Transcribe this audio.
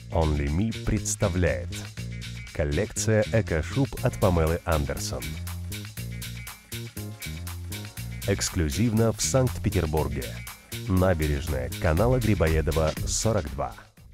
Only Me представляет коллекция эко-шуб от Памелы Андерсон. Эксклюзивно в Санкт-Петербурге. Набережная канала Грибоедова, 42.